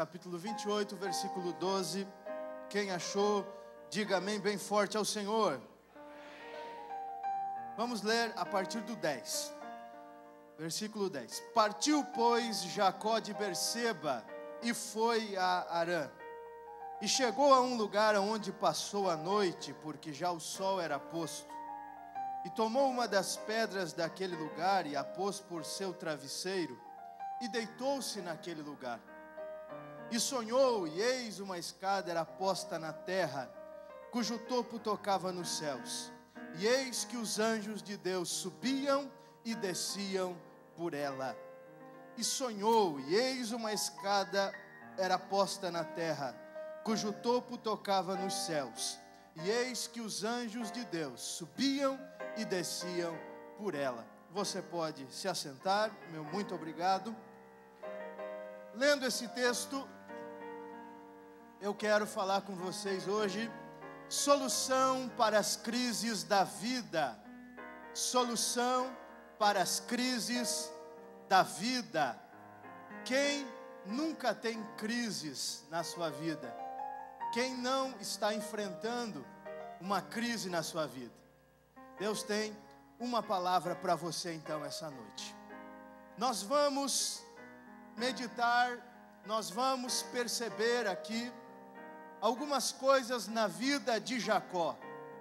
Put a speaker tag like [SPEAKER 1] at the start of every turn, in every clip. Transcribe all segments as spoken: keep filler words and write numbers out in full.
[SPEAKER 1] capítulo vinte e oito, versículo doze. Quem achou, diga amém bem forte ao Senhor. Vamos ler a partir do dez. Versículo dez. Partiu, pois, Jacó de Berseba e foi a Harã. E chegou a um lugar onde passou a noite, porque já o sol era posto. E tomou uma das pedras daquele lugar e a pôs por seu travesseiro, e deitou-se naquele lugar. E sonhou, e eis uma escada era posta na terra, cujo topo tocava nos céus. E eis que os anjos de Deus subiam e desciam por ela. E sonhou, e eis uma escada era posta na terra, cujo topo tocava nos céus. E eis que os anjos de Deus subiam e desciam por ela. Você pode se assentar, meu muito obrigado. Lendo esse texto, eu quero falar com vocês hoje, solução para as crises da vida. Solução para as crises da vida. Quem nunca tem crises na sua vida? Quem não está enfrentando uma crise na sua vida? Deus tem uma palavra para você então essa noite. Nós vamos meditar, nós vamos perceber aqui algumas coisas na vida de Jacó.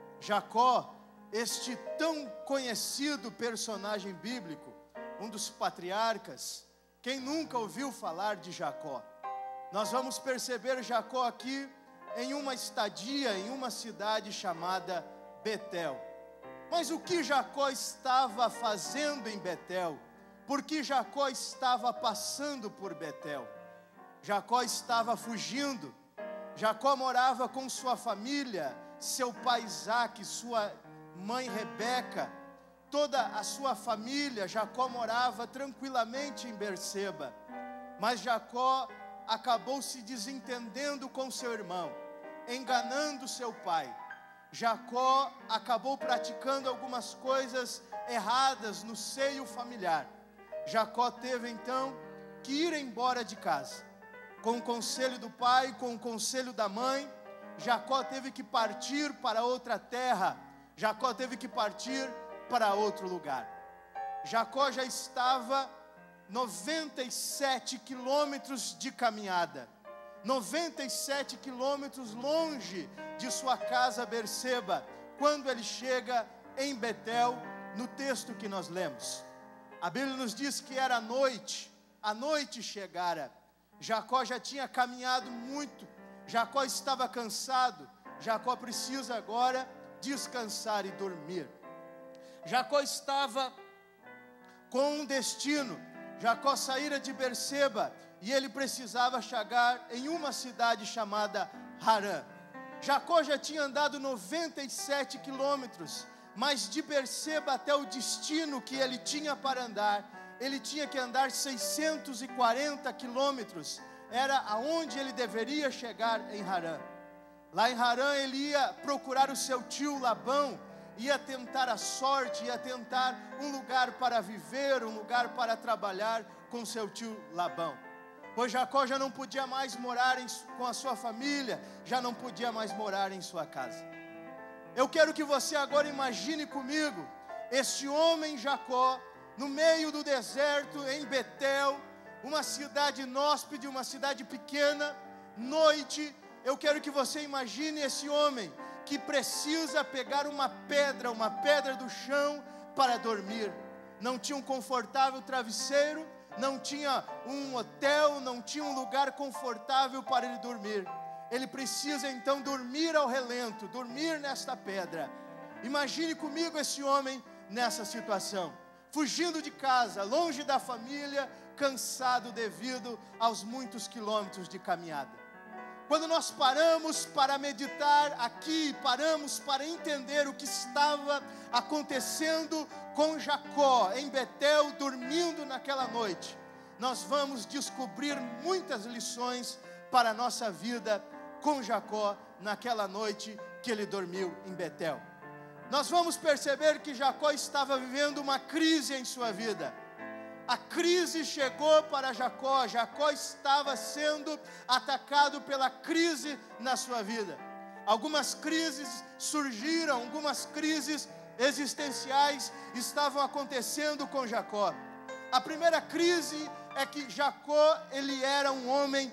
[SPEAKER 1] Jacó, este tão conhecido personagem bíblico, um dos patriarcas. Quem nunca ouviu falar de Jacó? Nós vamos perceber Jacó aqui em uma estadia, em uma cidade chamada Betel. Mas o que Jacó estava fazendo em Betel? Por que Jacó estava passando por Betel? Jacó estava fugindo. Jacó morava com sua família, seu pai Isaque, sua mãe Rebeca, toda a sua família. Jacó morava tranquilamente em Berseba, mas Jacó acabou se desentendendo com seu irmão, enganando seu pai. Jacó acabou praticando algumas coisas erradas no seio familiar. Jacó teve então que ir embora de casa. Com o conselho do pai, com o conselho da mãe, Jacó teve que partir para outra terra. Jacó teve que partir para outro lugar. Jacó já estava noventa e sete quilômetros de caminhada, noventa e sete quilômetros longe de sua casa Berseba, quando ele chega em Betel, no texto que nós lemos. A Bíblia nos diz que era noite, a noite chegara. Jacó já tinha caminhado muito, Jacó estava cansado, Jacó precisa agora descansar e dormir. Jacó estava com um destino. Jacó saíra de Berseba e ele precisava chegar em uma cidade chamada Harã. Jacó já tinha andado noventa e sete quilômetros, mas de Berseba até o destino que ele tinha para andar, ele tinha que andar seiscentos e quarenta quilômetros, era aonde ele deveria chegar em Harã. Lá em Harã ele ia procurar o seu tio Labão, ia tentar a sorte, ia tentar um lugar para viver, um lugar para trabalhar com seu tio Labão. Pois Jacó já não podia mais morar em, com a sua família, já não podia mais morar em sua casa. Eu quero que você agora imagine comigo, este homem Jacó, no meio do deserto, em Betel, uma cidade inóspita, uma cidade pequena, noite. Eu quero que você imagine esse homem que precisa pegar uma pedra, uma pedra do chão para dormir. Não tinha um confortável travesseiro, não tinha um hotel, não tinha um lugar confortável para ele dormir. Ele precisa então dormir ao relento, dormir nesta pedra. Imagine comigo esse homem nessa situação, fugindo de casa, longe da família, cansado devido aos muitos quilômetros de caminhada. Quando nós paramos para meditar aqui, paramos para entender o que estava acontecendo com Jacó em Betel, dormindo naquela noite, nós vamos descobrir muitas lições para a nossa vida com Jacó naquela noite que ele dormiu em Betel. Nós vamos perceber que Jacó estava vivendo uma crise em sua vida. A crise chegou para Jacó. Jacó estava sendo atacado pela crise na sua vida. Algumas crises surgiram, algumas crises existenciais estavam acontecendo com Jacó. A primeira crise é que Jacó, ele era um homem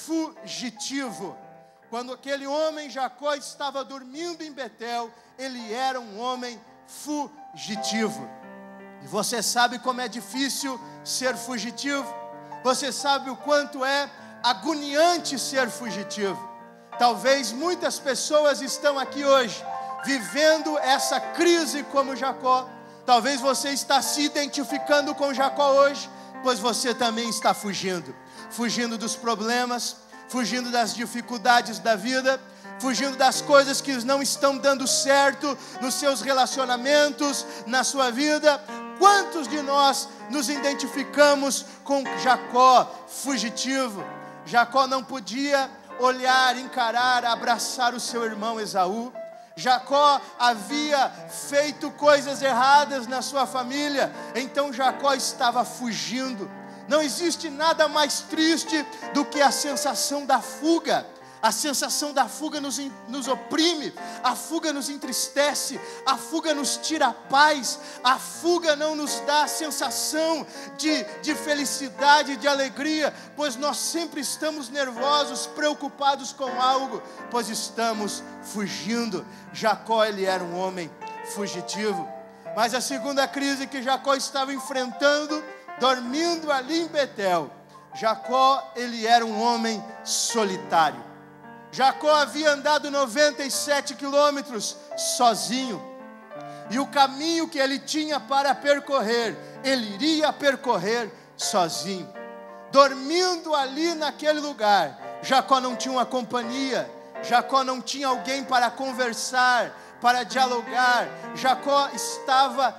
[SPEAKER 1] fugitivo. Quando aquele homem, Jacó, estava dormindo em Betel, ele era um homem fugitivo. E você sabe como é difícil ser fugitivo? Você sabe o quanto é agoniante ser fugitivo? Talvez muitas pessoas estão aqui hoje, vivendo essa crise como Jacó. Talvez você está se identificando com Jacó hoje, pois você também está fugindo. Fugindo dos problemas, fugindo das dificuldades da vida, fugindo das coisas que não estão dando certo nos seus relacionamentos, na sua vida. Quantos de nós nos identificamos com Jacó fugitivo? Jacó não podia olhar, encarar, abraçar o seu irmão Esaú. Jacó havia feito coisas erradas na sua família, então Jacó estava fugindo. Não existe nada mais triste do que a sensação da fuga. A sensação da fuga nos, nos oprime, a fuga nos entristece, a fuga nos tira a paz, a fuga não nos dá a sensação de, de felicidade, de alegria, pois nós sempre estamos nervosos, preocupados com algo, pois estamos fugindo. Jacó, ele era um homem fugitivo. Mas a segunda crise que Jacó estava enfrentando, dormindo ali em Betel, Jacó, ele era um homem solitário. Jacó havia andado noventa e sete quilômetros sozinho, e o caminho que ele tinha para percorrer, ele iria percorrer sozinho. Dormindo ali naquele lugar, Jacó não tinha uma companhia, Jacó não tinha alguém para conversar, para dialogar. Jacó estava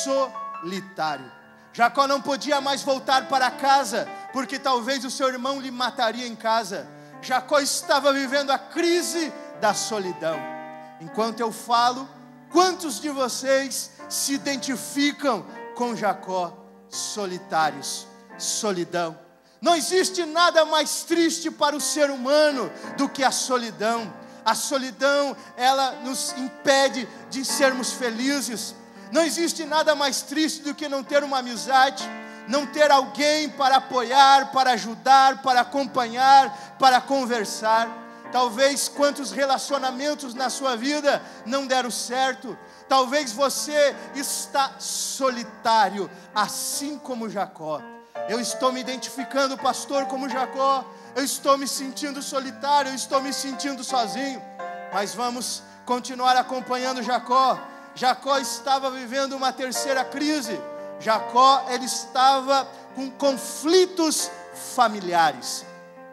[SPEAKER 1] solitário. Jacó não podia mais voltar para casa, porque talvez o seu irmão lhe mataria em casa. Jacó estava vivendo a crise da solidão. Enquanto eu falo, quantos de vocês se identificam com Jacó? Solitários, solidão. Não existe nada mais triste para o ser humano do que a solidão. A solidão, ela nos impede de sermos felizes. Não existe nada mais triste do que não ter uma amizade, não ter alguém para apoiar, para ajudar, para acompanhar, para conversar. Talvez quantos relacionamentos na sua vida não deram certo. Talvez você está solitário, assim como Jacó. Eu estou me identificando, pastor, como Jacó. Eu estou me sentindo solitário, eu estou me sentindo sozinho. Mas vamos continuar acompanhando Jacó. Jacó estava vivendo uma terceira crise. Jacó, ele estava com conflitos familiares.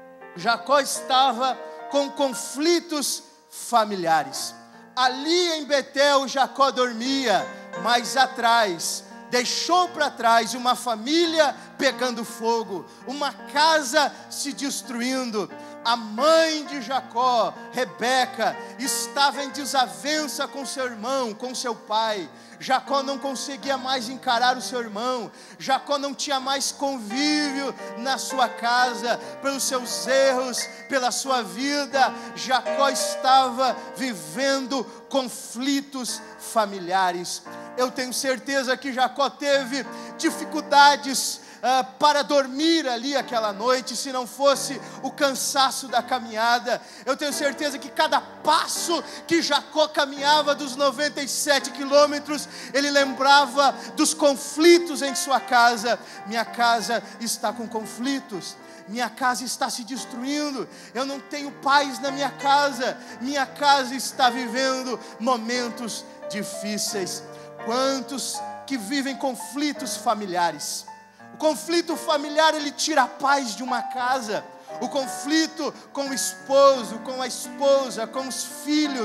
[SPEAKER 1] Jacó estava com conflitos familiares. Ali em Betel, Jacó dormia, mas atrás, deixou para trás uma família pegando fogo, uma casa se destruindo. A mãe de Jacó, Rebeca, estava em desavença com seu irmão, com seu pai. Jacó não conseguia mais encarar o seu irmão. Jacó não tinha mais convívio na sua casa, pelos seus erros, pela sua vida. Jacó estava vivendo conflitos familiares. Eu tenho certeza que Jacó teve dificuldades Uh, para dormir ali aquela noite, se não fosse o cansaço da caminhada. Eu tenho certeza que cada passo que Jacó caminhava dos noventa e sete quilômetros, ele lembrava dos conflitos em sua casa. Minha casa está com conflitos, minha casa está se destruindo, eu não tenho paz na minha casa, minha casa está vivendo momentos difíceis. Quantos que vivem conflitos familiares? O conflito familiar, ele tira a paz de uma casa. O conflito com o esposo, com a esposa, com os filhos,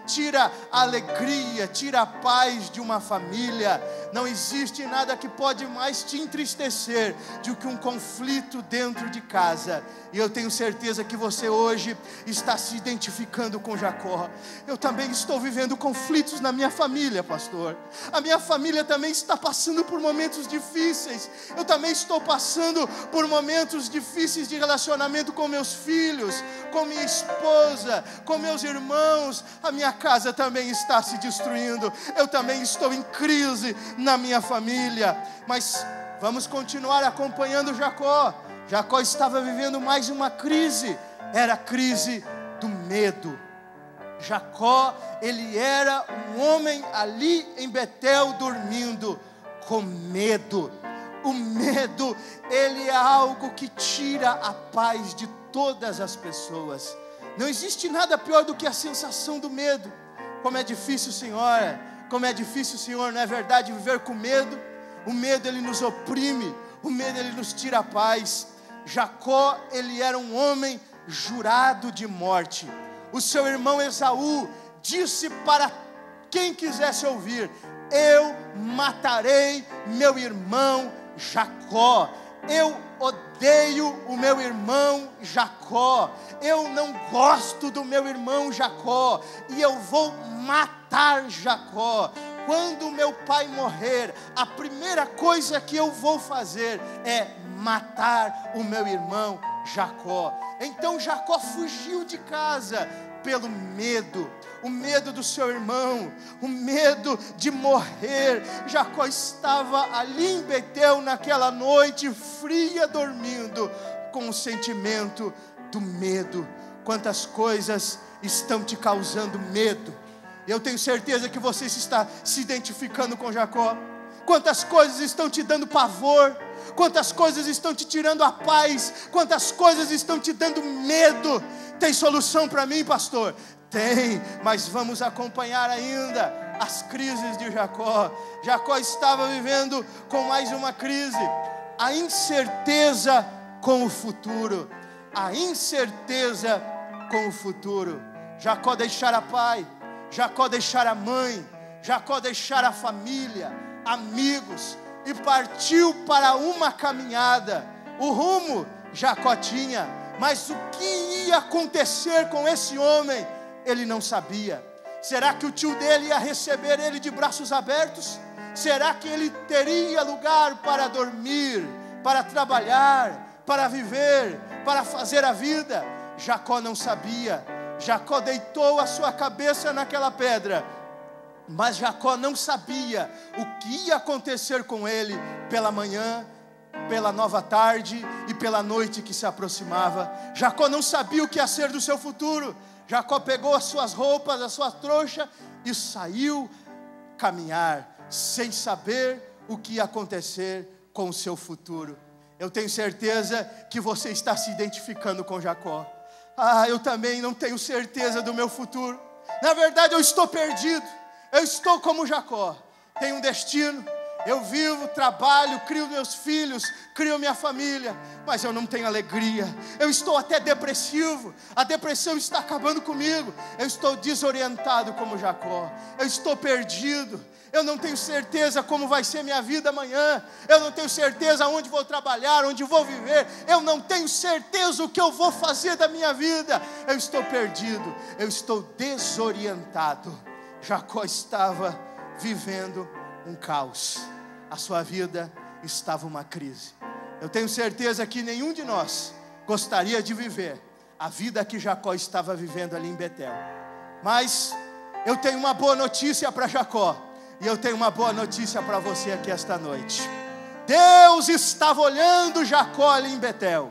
[SPEAKER 1] tira a alegria, tira a paz de uma família. Não existe nada que pode mais te entristecer do que um conflito dentro de casa. E eu tenho certeza que você hoje está se identificando com Jacó. Eu também estou vivendo conflitos na minha família, pastor. A minha família também está passando por momentos difíceis. Eu também estou passando por momentos difíceis de relacionamento com meus filhos, com minha esposa, com meus irmãos. A minha casa também está se destruindo. Eu também estou em crise na minha família. Mas vamos continuar acompanhando Jacó. Jacó estava vivendo mais uma crise. Era a crise do medo. Jacó, ele era um homem ali em Betel dormindo com medo. O medo, ele é algo que tira a paz de todas as pessoas. Não existe nada pior do que a sensação do medo. Como é difícil, Senhora, como é difícil, Senhor, não é verdade, viver com medo? O medo, ele nos oprime, o medo, ele nos tira a paz. Jacó, ele era um homem jurado de morte. O seu irmão Esaú disse para quem quisesse ouvir: eu matarei meu irmão Jacó. Eu odeio o meu irmão Jacó. Eu não gosto do meu irmão Jacó. E eu vou matar Jacó. Quando meu pai morrer, a primeira coisa que eu vou fazer é matar o meu irmão Jacó. Então Jacó fugiu de casa pelo medo, o medo do seu irmão, o medo de morrer. Jacó estava ali em Betel naquela noite fria, dormindo, com o sentimento do medo. Quantas coisas estão te causando medo? Eu tenho certeza que você está se identificando com Jacó. Quantas coisas estão te dando pavor? Quantas coisas estão te tirando a paz? Quantas coisas estão te dando medo? Tem solução para mim, pastor? Tem, mas vamos acompanhar ainda as crises de Jacó. Jacó estava vivendo com mais uma crise: a incerteza com o futuro. A incerteza com o futuro. Jacó deixara pai, Jacó deixara a mãe, Jacó deixara a família, amigos, e partiu para uma caminhada. O rumo Jacó tinha, mas o que ia acontecer com esse homem, ele não sabia. Será que o tio dele ia receber ele de braços abertos? Será que ele teria lugar para dormir, para trabalhar, para viver, para fazer a vida? Jacó não sabia. Jacó deitou a sua cabeça naquela pedra, mas Jacó não sabia o que ia acontecer com ele pela manhã, pela nova tarde e pela noite que se aproximava. Jacó não sabia o que ia ser do seu futuro. Jacó pegou as suas roupas, a sua trouxa e saiu caminhar, sem saber o que ia acontecer com o seu futuro. Eu tenho certeza que você está se identificando com Jacó. Ah, eu também não tenho certeza do meu futuro. Na verdade, eu estou perdido. Eu estou como Jacó. Tenho um destino. Eu vivo, trabalho, crio meus filhos, crio minha família, mas eu não tenho alegria. Eu estou até depressivo. A depressão está acabando comigo. Eu estou desorientado como Jacó. Eu estou perdido. Eu não tenho certeza como vai ser minha vida amanhã. Eu não tenho certeza onde vou trabalhar, onde vou viver. Eu não tenho certeza o que eu vou fazer da minha vida. Eu estou perdido. Eu estou desorientado. Jacó estava vivendo um caos. A sua vida estava uma crise. Eu tenho certeza que nenhum de nós gostaria de viver a vida que Jacó estava vivendo ali em Betel. Mas eu tenho uma boa notícia para Jacó. E eu tenho uma boa notícia para você aqui esta noite. Deus estava olhando Jacó ali em Betel.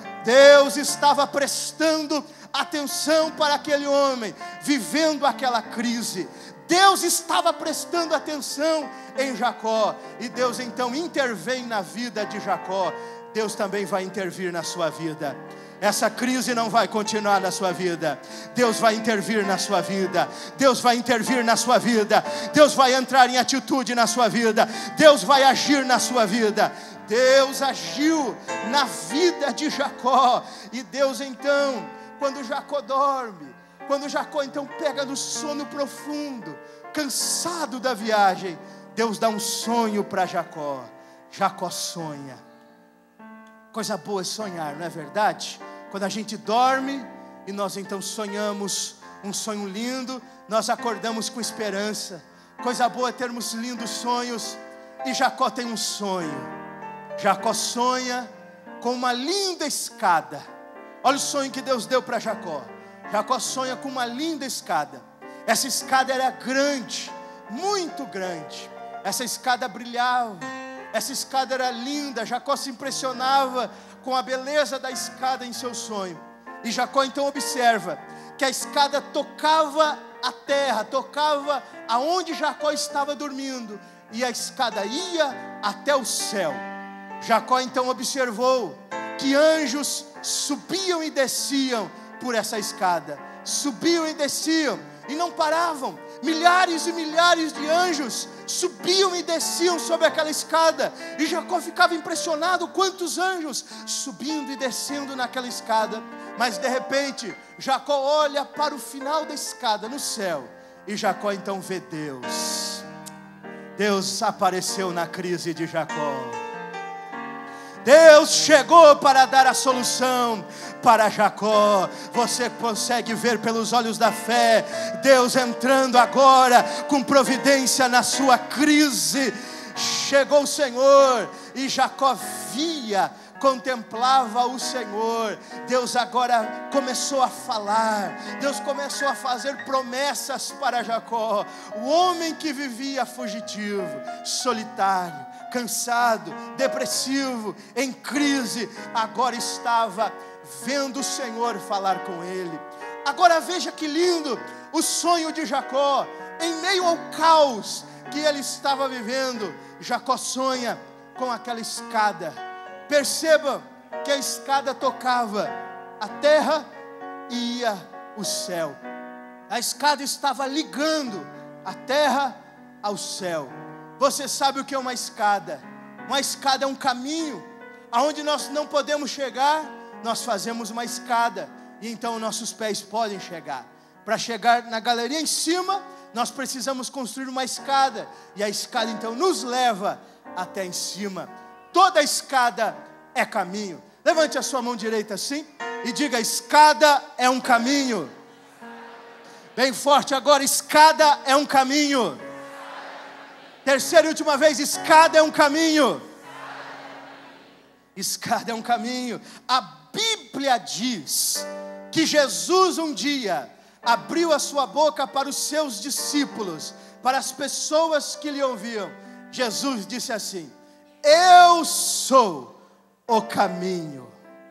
[SPEAKER 1] Deus estava prestando atenção para aquele homem, vivendo aquela crise. Deus estava prestando atenção em Jacó. E Deus então intervém na vida de Jacó. Deus também vai intervir na sua vida. Essa crise não vai continuar na sua vida. Deus vai intervir na sua vida. Deus vai intervir na sua vida. Deus vai entrar em atitude na sua vida. Deus vai agir na sua vida. Deus agiu na vida de Jacó. E Deus então, quando Jacó dorme, Quando Jacó então pega no sono profundo, cansado da viagem, Deus dá um sonho para Jacó. Jacó sonha. Coisa boa é sonhar, não é verdade? Quando a gente dorme e nós então sonhamos um sonho lindo, nós acordamos com esperança. Coisa boa é termos lindos sonhos. E Jacó tem um sonho. Jacó sonha com uma linda escada. Olha o sonho que Deus deu para Jacó. Jacó sonha com uma linda escada. Essa escada era grande, muito grande. Essa escada brilhava. Essa escada era linda. Jacó se impressionava com a beleza da escada em seu sonho. E Jacó então observa que a escada tocava a terra, tocava aonde Jacó estava dormindo, e a escada ia até o céu. Jacó então observou que anjos subiam e desciam por essa escada, subiam e desciam, e não paravam. Milhares e milhares de anjos subiam e desciam sobre aquela escada, e Jacó ficava impressionado, quantos anjos subindo e descendo naquela escada. Mas de repente, Jacó olha para o final da escada no céu, e Jacó então vê Deus. Deus apareceu na crise de Jacó. Deus chegou para dar a solução para Jacó. Você consegue ver pelos olhos da fé Deus entrando agora com providência na sua crise. Chegou o Senhor e Jacó via, contemplava o Senhor. Deus agora começou a falar. Deus começou a fazer promessas para Jacó. O homem que vivia fugitivo, solitário, cansado, depressivo, em crise, agora estava vendo o Senhor falar com ele. Agora veja que lindo o sonho de Jacó. Em meio ao caos que ele estava vivendo, Jacó sonha com aquela escada. Perceba que a escada tocava a terra e ia o céu. A escada estava ligando a terra ao céu. Você sabe o que é uma escada? Uma escada é um caminho aonde nós não podemos chegar. Nós fazemos uma escada e então nossos pés podem chegar. Para chegar na galeria em cima, nós precisamos construir uma escada, e a escada então nos leva até em cima. Toda escada é caminho. Levante a sua mão direita assim e diga: escada é um caminho. Bem forte agora: escada é um caminho. Terceira e última vez: escada é um caminho. Escada é um caminho. A Bíblia diz que Jesus um dia abriu a sua boca para os seus discípulos, para as pessoas que lhe ouviam. Jesus disse assim: eu sou o caminho.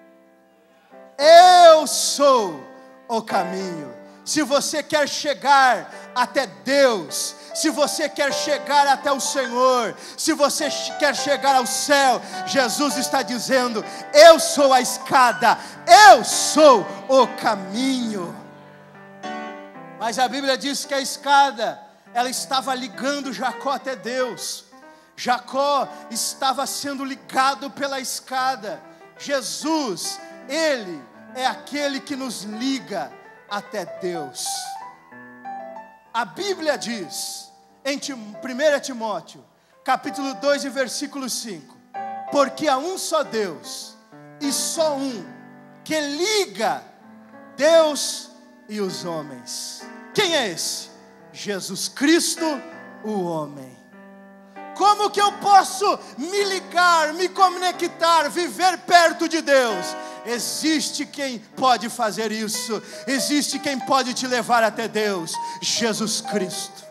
[SPEAKER 1] Eu sou o caminho. Se você quer chegar até Deus, se você quer chegar até o Senhor, se você quer chegar ao céu, Jesus está dizendo: eu sou a escada, eu sou o caminho. Mas a Bíblia diz que a escada, ela estava ligando Jacó até Deus. Jacó estava sendo ligado pela escada. Jesus, Ele é aquele que nos liga até Deus. A Bíblia diz, em primeira Timóteo, capítulo dois e versículo cinco, porque há um só Deus, e só um, que liga Deus e os homens. Quem é esse? Jesus Cristo, o homem. Como que eu posso me ligar, me conectar, viver perto de Deus? Existe quem pode fazer isso. Existe quem pode te levar até Deus: Jesus Cristo.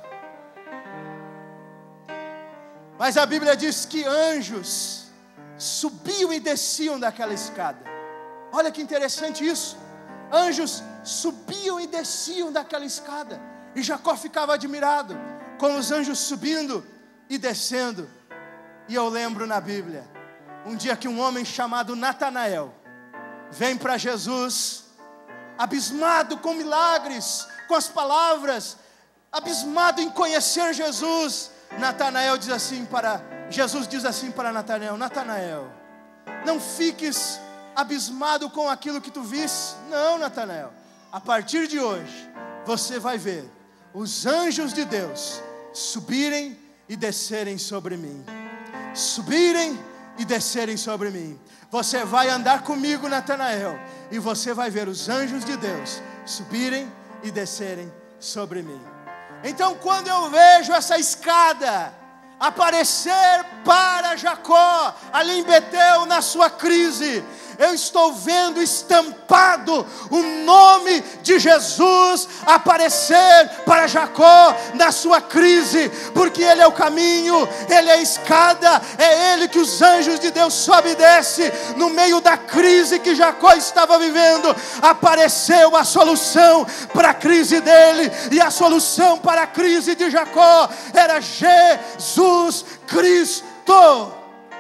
[SPEAKER 1] Mas a Bíblia diz que anjos subiam e desciam daquela escada. Olha que interessante isso. Anjos subiam e desciam daquela escada, e Jacó ficava admirado com os anjos subindo e descendo. E eu lembro na Bíblia, um dia que um homem chamado Natanael vem para Jesus, abismado com milagres, com as palavras, abismado em conhecer Jesus. Natanael diz assim para Jesus diz assim para Natanael: Natanael, não fiques abismado com aquilo que tu viste. Não, Natanael, a partir de hoje, você vai ver os anjos de Deus subirem e descerem sobre mim. Subirem e descerem sobre mim. Você vai andar comigo, Natanael, e você vai ver os anjos de Deus subirem e descerem sobre mim. Então, quando eu vejo essa escada aparecer para Jacó, ali em Betel, na sua crise, eu estou vendo estampado o nome de Jesus aparecer para Jacó na sua crise, porque Ele é o caminho, Ele é a escada, é Ele que os anjos de Deus sobem e descem. No meio da crise que Jacó estava vivendo, apareceu a solução para a crise dele, e a solução para a crise de Jacó era Jesus Cristo.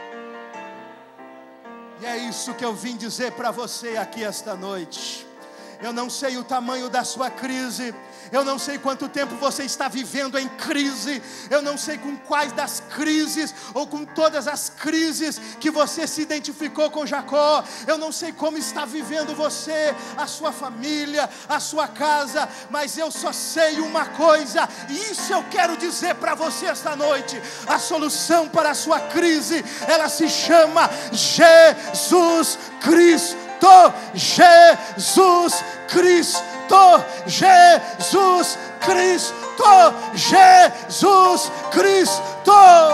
[SPEAKER 1] E é isso que eu vim dizer para você aqui esta noite. Eu não sei o tamanho da sua crise, eu não sei quanto tempo você está vivendo em crise, eu não sei com quais das crises, ou com todas as crises que você se identificou com Jacó, eu não sei como está vivendo você, a sua família, a sua casa, mas eu só sei uma coisa, e isso eu quero dizer para você esta noite: a solução para a sua crise, ela se chama Jesus Cristo. Jesus Cristo, Jesus Cristo, Jesus Cristo.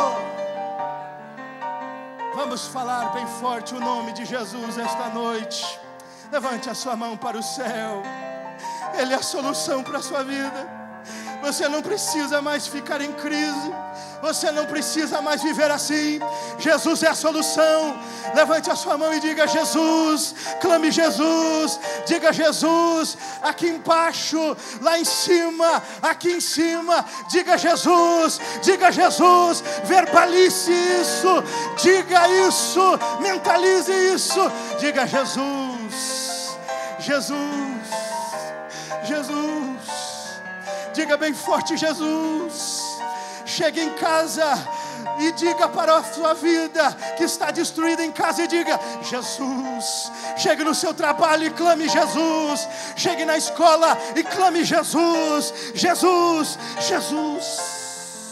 [SPEAKER 1] Vamos falar bem forte o nome de Jesus esta noite. Levante a sua mão para o céu. Ele é a solução para a sua vida. Você não precisa mais ficar em crise, você não precisa mais viver assim. Jesus é a solução. Levante a sua mão e diga Jesus. Clame Jesus. Diga Jesus. Aqui embaixo, lá em cima, aqui em cima. Diga Jesus. Diga Jesus. Verbalize isso. Diga isso. Mentalize isso. Diga Jesus. Jesus. Jesus. Diga bem forte Jesus. Chegue em casa e diga para a sua vida que está destruída em casa, e diga Jesus. Chegue no seu trabalho e clame Jesus. Chegue na escola e clame Jesus. Jesus, Jesus.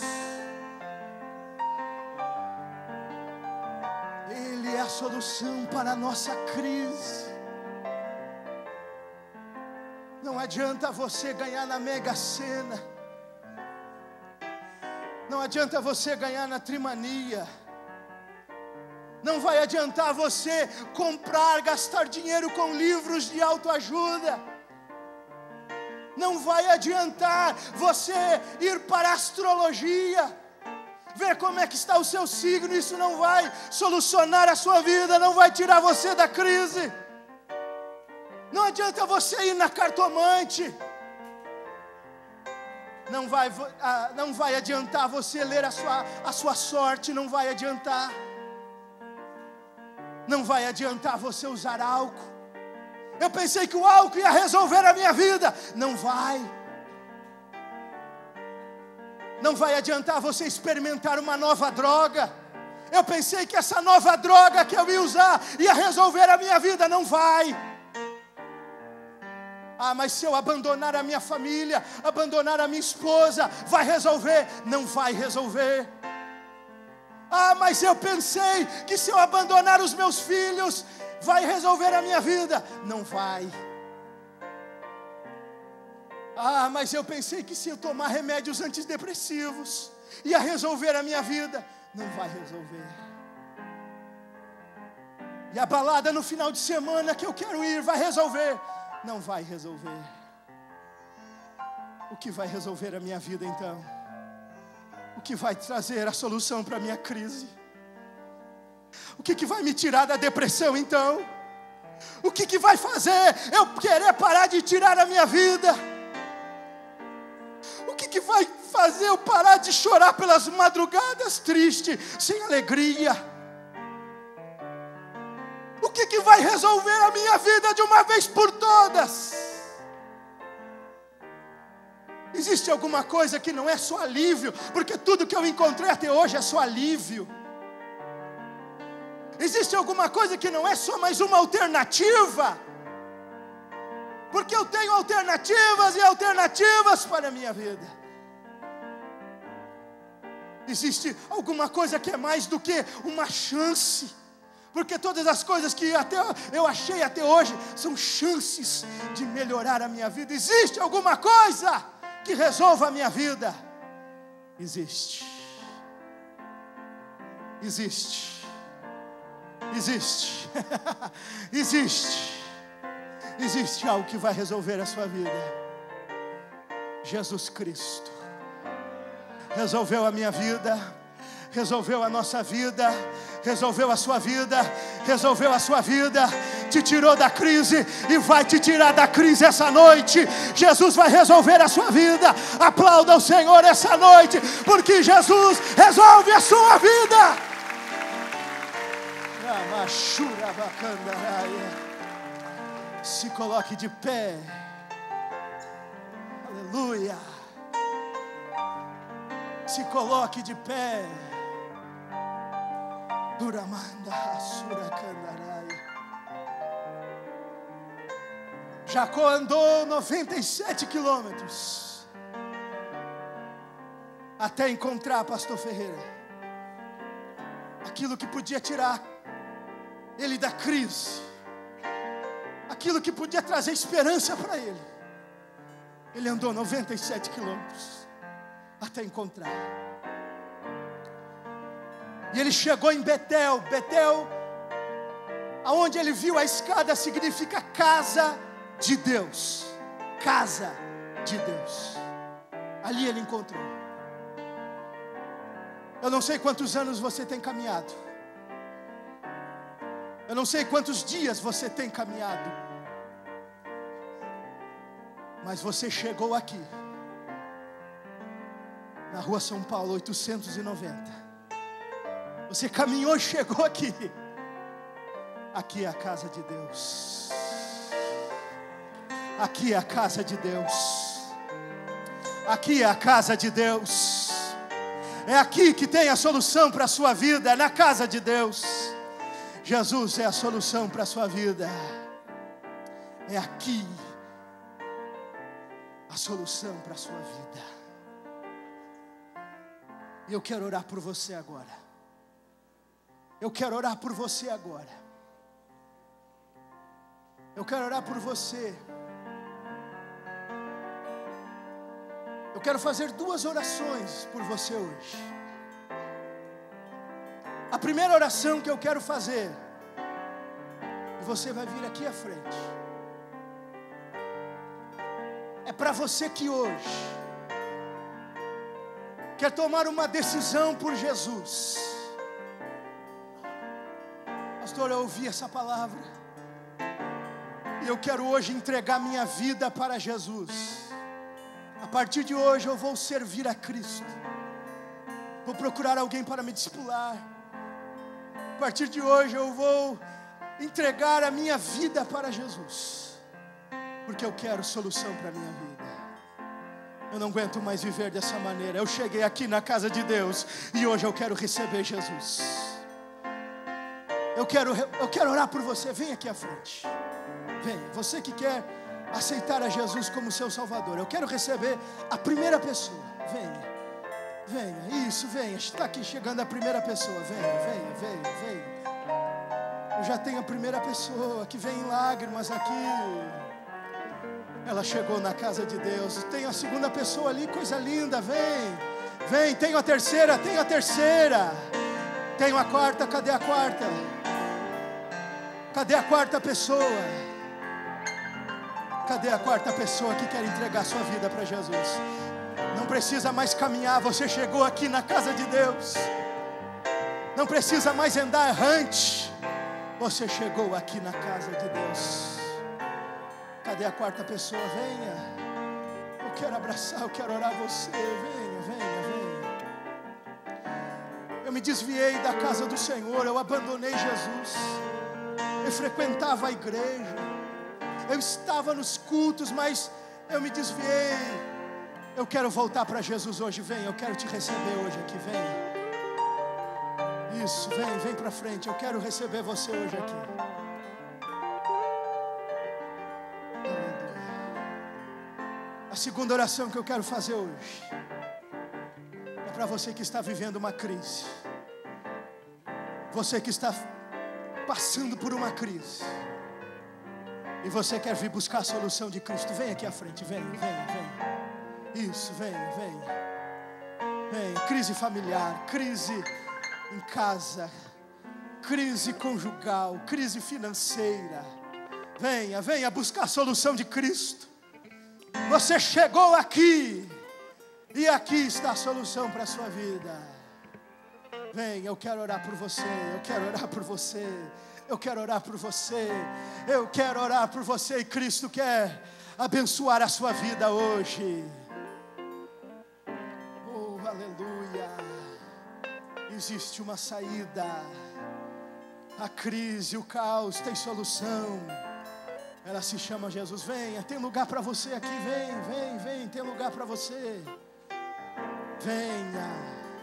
[SPEAKER 1] Ele é a solução para a nossa crise. Não adianta você ganhar na Mega Sena, não adianta você ganhar na Trimania, não vai adiantar você comprar, gastar dinheiro com livros de autoajuda, não vai adiantar você ir para a astrologia, ver como é que está o seu signo. Isso não vai solucionar a sua vida, não vai tirar você da crise. Não adianta você ir na cartomante, não vai, não vai adiantar você ler a sua, a sua sorte, não vai adiantar. Não vai adiantar você usar álcool. Eu pensei que o álcool ia resolver a minha vida. Não vai. Não vai adiantar você experimentar uma nova droga. Eu pensei que essa nova droga que eu ia usar ia resolver a minha vida. Não vai. Ah, mas se eu abandonar a minha família, abandonar a minha esposa, vai resolver? Não vai resolver. Ah, mas eu pensei que se eu abandonar os meus filhos, vai resolver a minha vida? Não vai. Ah, mas eu pensei que se eu tomar remédios antidepressivos, ia resolver a minha vida? Não vai resolver. E a balada no final de semana que eu quero ir, vai resolver? Não vai resolver. O que vai resolver a minha vida então? O que vai trazer a solução para a minha crise? O que, que vai me tirar da depressão então? O que, que vai fazer eu querer parar de tirar a minha vida? O que, que vai fazer eu parar de chorar pelas madrugadas triste, sem alegria? O que, que vai resolver a minha vida de uma vez por todas? Existe alguma coisa que não é só alívio, porque tudo que eu encontrei até hoje é só alívio. Existe alguma coisa que não é só mais uma alternativa, porque eu tenho alternativas e alternativas para a minha vida. Existe alguma coisa que é mais do que uma chance, porque todas as coisas que até eu achei até hoje são chances de melhorar a minha vida. Existe alguma coisa que resolva a minha vida? Existe. Existe. Existe. Existe. Existe algo que vai resolver a sua vida. Jesus Cristo resolveu a minha vida, resolveu a nossa vida, resolveu a sua vida, resolveu a sua vida, te tirou da crise e vai te tirar da crise essa noite. Jesus vai resolver a sua vida. Aplauda o Senhor essa noite, porque Jesus resolve a sua vida. Se coloque de pé. Aleluia. Se coloque de pé. Duramanda Surakandarai. Jacó andou noventa e sete quilômetros até encontrar, pastor Ferreira, aquilo que podia tirar ele da crise, aquilo que podia trazer esperança para ele. Ele andou noventa e sete quilômetros até encontrar. E ele chegou em Betel. Betel, aonde ele viu a escada, significa casa de Deus. Casa de Deus. Ali ele encontrou. Eu não sei quantos anos você tem caminhado. Eu não sei quantos dias você tem caminhado. Mas você chegou aqui, na rua São Paulo, oitocentos e noventa. Você caminhou e chegou aqui. Aqui é a casa de Deus. Aqui é a casa de Deus. Aqui é a casa de Deus. É aqui que tem a solução para a sua vida. É na casa de Deus. Jesus é a solução para a sua vida. É aqui a solução para a sua vida. E eu quero orar por você agora. Eu quero orar por você agora. Eu quero orar por você. Eu quero fazer duas orações por você hoje. A primeira oração que eu quero fazer, e você vai vir aqui à frente, é para você que hoje quer tomar uma decisão por Jesus. Pastor, eu ouvi essa palavra e eu quero hoje entregar minha vida para Jesus. A partir de hoje eu vou servir a Cristo. Vou procurar alguém para me discipular. A partir de hoje eu vou entregar a minha vida para Jesus, porque eu quero solução para a minha vida. Eu não aguento mais viver dessa maneira. Eu cheguei aqui na casa de Deus e hoje eu quero receber Jesus. Eu quero, eu quero orar por você. Vem aqui à frente. Vem, você que quer aceitar a Jesus como seu Salvador. Eu quero receber a primeira pessoa. Venha. Venha, isso, venha. Está aqui chegando a primeira pessoa. Venha, venha, venha, venha. Eu já tenho a primeira pessoa que vem em lágrimas aqui. Ela chegou na casa de Deus. Tem a segunda pessoa ali, coisa linda. Vem, vem. Tenho a terceira, tenho a terceira. Tenho a quarta, cadê a quarta? Cadê a quarta pessoa? Cadê a quarta pessoa que quer entregar sua vida para Jesus? Não precisa mais caminhar, você chegou aqui na casa de Deus. Não precisa mais andar errante, você chegou aqui na casa de Deus. Cadê a quarta pessoa? Venha. Eu quero abraçar, eu quero orar você. Venha, venha, venha. Eu me desviei da casa do Senhor, eu abandonei Jesus. Eu frequentava a igreja, eu estava nos cultos, mas eu me desviei. Eu quero voltar para Jesus hoje. Vem, eu quero te receber hoje aqui. Vem. Isso, vem, vem para frente. Eu quero receber você hoje aqui. Aleluia. segunda oração que eu quero fazer hoje é para você que está vivendo uma crise. Você que está passando por uma crise. E você quer vir buscar a solução de Cristo. Vem aqui à frente, vem, vem, vem. Isso, vem, vem. Vem, crise familiar, crise em casa, crise conjugal, crise financeira. Venha, venha buscar a solução de Cristo. Você chegou aqui, e aqui está a solução para a sua vida. Vem, eu quero orar por você, eu quero orar por você, eu quero orar por você, eu quero orar por você, e Cristo quer abençoar a sua vida hoje. Oh, aleluia. Existe uma saída. A crise, o caos tem solução. Ela se chama Jesus. Venha, tem lugar para você aqui. Vem, vem, vem, tem lugar para você. Venha.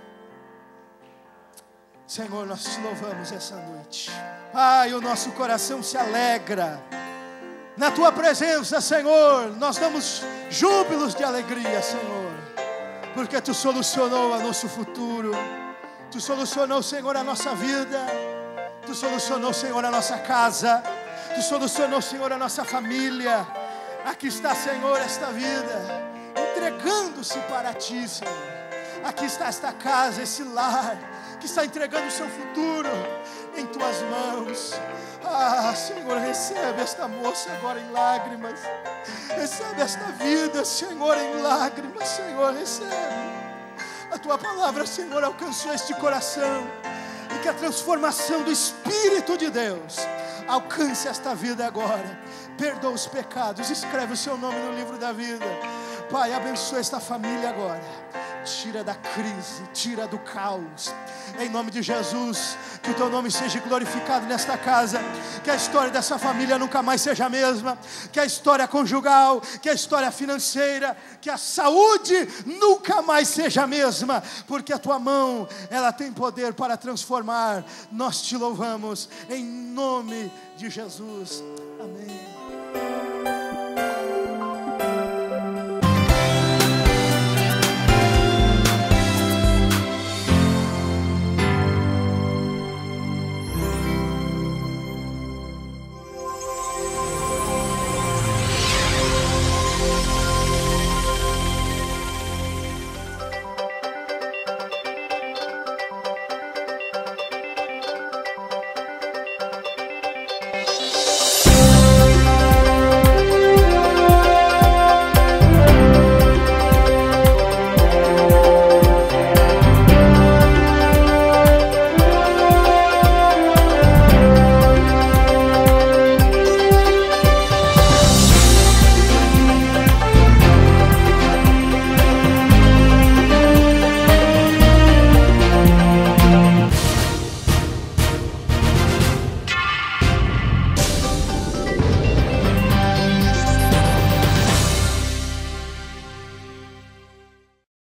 [SPEAKER 1] Senhor, nós te louvamos essa noite. Pai, o nosso coração se alegra na tua presença, Senhor. Nós damos júbilos de alegria, Senhor, porque tu solucionou o nosso futuro. Tu solucionou, Senhor, a nossa vida. Tu solucionou, Senhor, a nossa casa. Tu solucionou, Senhor, a nossa família. Aqui está, Senhor, esta vida entregando-se para ti, Senhor. Aqui está esta casa, esse lar que está entregando o seu futuro em tuas mãos. Ah, Senhor, recebe esta moça agora em lágrimas. Recebe esta vida, Senhor, em lágrimas. Senhor, recebe. A tua palavra, Senhor, alcançou este coração. E que a transformação do Espírito de Deus alcance esta vida agora. Perdoa os pecados, escreve o seu nome no livro da vida. Pai, abençoa esta família agora. Tira da crise, tira do caos. Em nome de Jesus, que o teu nome seja glorificado nesta casa. Que a história dessa família nunca mais seja a mesma. Que a história conjugal, que a história financeira, que a saúde nunca mais seja a mesma. Porque a tua mão, ela tem poder para transformar. Nós te louvamos em nome de Jesus. Amém.